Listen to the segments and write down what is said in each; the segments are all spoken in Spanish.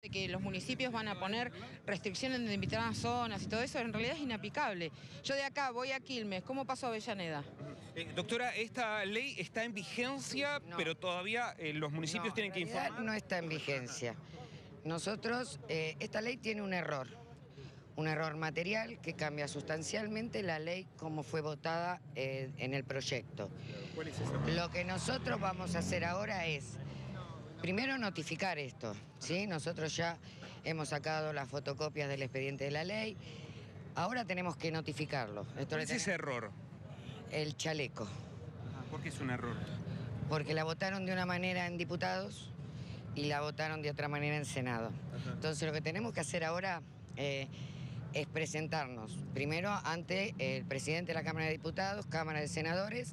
que los municipios van a poner restricciones en determinadas zonas y todo eso, en realidad es inaplicable. Yo de acá voy a Quilmes, ¿cómo paso a Avellaneda? Doctora, esta ley está en vigencia, No. pero todavía los municipios tienen que informar. No está en vigencia. Nosotros, esta ley tiene un error material que cambia sustancialmente la ley como fue votada en el proyecto. ¿Cuál es ese? Lo que nosotros vamos a hacer ahora es, primero notificar esto, ¿sí? Nosotros ya hemos sacado las fotocopias del expediente de la ley, ahora tenemos que notificarlo. ¿Cuál es ese error? El chaleco. ¿Por qué es un error? Porque la votaron de una manera en diputados y la votaron de otra manera en Senado. Ajá. Entonces lo que tenemos que hacer ahora es presentarnos primero ante el presidente de la Cámara de Diputados, Cámara de Senadores,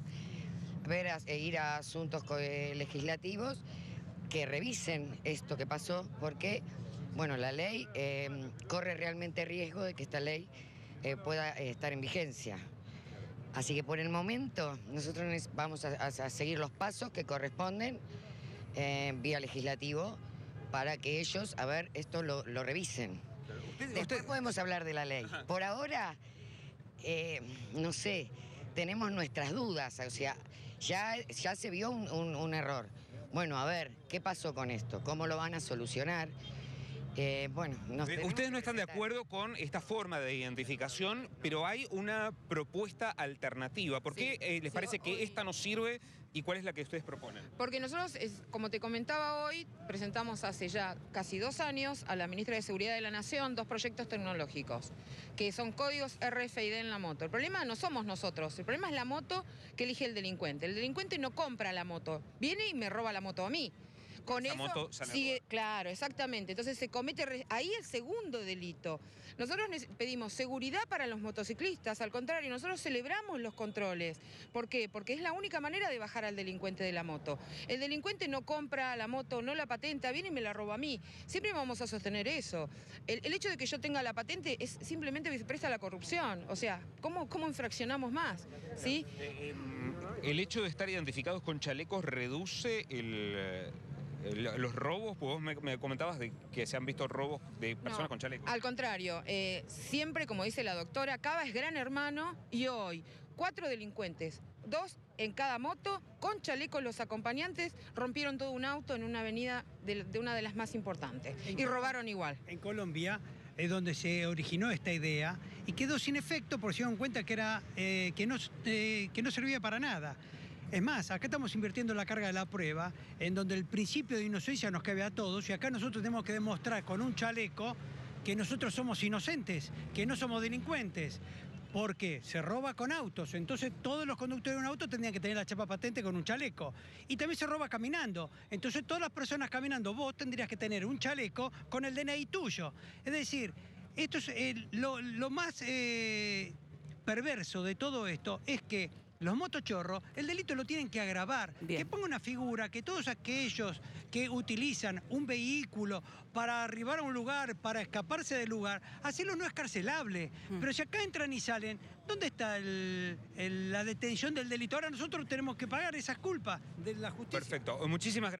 ir a asuntos legislativos que revisen esto que pasó, porque bueno, la ley corre realmente riesgo de que esta ley pueda estar en vigencia. Así que por el momento nosotros vamos a seguir los pasos que corresponden vía legislativo para que ellos, a ver, esto lo revisen. Después podemos hablar de la ley. Ajá. Por ahora, no sé, tenemos nuestras dudas, o sea, ya se vio un error. Bueno, a ver, ¿qué pasó con esto? ¿Cómo lo van a solucionar? Ustedes no están de acuerdo con esta forma de identificación, pero hay una propuesta alternativa. ¿Por qué les parece que esta no sirve y cuál es la que ustedes proponen? Porque nosotros, como te comentaba hoy, presentamos hace ya casi 2 años a la ministra de Seguridad de la Nación 2 proyectos tecnológicos, que son códigos RFID en la moto. El problema no somos nosotros, el problema es la moto que elige el delincuente. El delincuente no compra la moto, viene y me roba la moto a mí. Con Esa eso moto sale sigue, claro, exactamente. Entonces se comete ahí el segundo delito. Nosotros pedimos seguridad para los motociclistas, al contrario, nosotros celebramos los controles. ¿Por qué? Porque es la única manera de bajar al delincuente de la moto. El delincuente no compra la moto, no la patenta, viene y me la roba a mí. Siempre vamos a sostener eso. El hecho de que yo tenga la patente es simplemente presta a la corrupción. O sea, ¿cómo infraccionamos más? ¿Sí? El hecho de estar identificados con chalecos reduce los robos, pues vos me comentabas de que se han visto robos de personas con chalecos. Al contrario, siempre, como dice la doctora, Cava es gran hermano y hoy 4 delincuentes, 2 en cada moto, con chalecos los acompañantes, rompieron todo un auto en una avenida de una de las más importantes y robaron igual. En Colombia es donde se originó esta idea y quedó sin efecto porque se dieron cuenta que no servía para nada. Es más, acá estamos invirtiendo la carga de la prueba, en donde el principio de inocencia nos cabe a todos, y acá nosotros tenemos que demostrar con un chaleco que nosotros somos inocentes, que no somos delincuentes, porque se roba con autos, entonces todos los conductores de un auto tendrían que tener la chapa patente con un chaleco. Y también se roba caminando, entonces todas las personas caminando, vos tendrías que tener un chaleco con el DNI tuyo. Es decir, esto es lo más perverso de todo esto, es que los motochorros, el delito lo tienen que agravar. Bien. Que ponga una figura que todos aquellos que utilizan un vehículo para arribar a un lugar, para escaparse del lugar, hacerlo no es carcelable. Pero si acá entran y salen, ¿dónde está la detención del delito? Ahora nosotros tenemos que pagar esas culpas de la justicia. Perfecto. Muchísimas gracias.